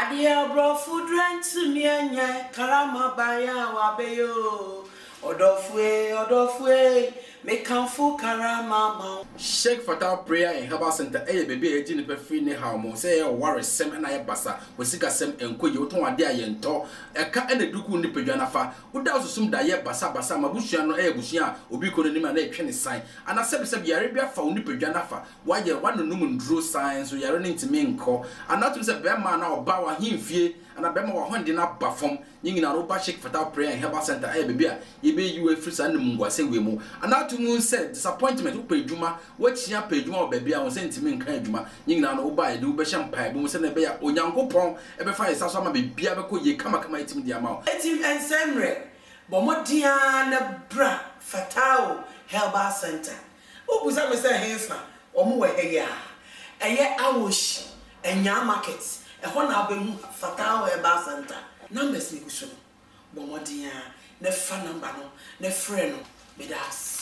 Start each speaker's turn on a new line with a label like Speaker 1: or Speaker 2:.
Speaker 1: Adia bro food rent to me anya karama baya wabeyo. Odofwe, make full karama.
Speaker 2: Sheikh Fatal prayer in Herbal Center, baby, a juniper free ne how say a warrior sem and I bassa, we seek a sem and quay you to a dear yento, a cat and a duku nipajanafa, who does assume that ye bassa bassa, Mabushian, a bushia, Ubico name and a penny sign, and I said Arabia found nipajanafa, why you one numen drew signs, so you're running to me call, and not to say bear man or bow him fear, and a bema hundred up bafom, ying in a roba Sheikh Fatal prayer in Herbal Center, baby, ye be you a free and mungwa say we mo, and now to moon said disappointment who pay Juma, what she paid Juma baby, I was sent to me in Kajuma, ying now no buy do besham pie, but send a bear or young pong, ever find some be biaco ye come accommodating to the amount.
Speaker 1: Etim and Semre, Bomotiana Bra, Fatao, Herbal Center. Oh, was that Mr. Hansna, or more here? A year Awush, and Yam Markets, and one album Fatao Herbal Center. Numbers, Nikusho, Bomotia, ne fan number, ne friend, with us.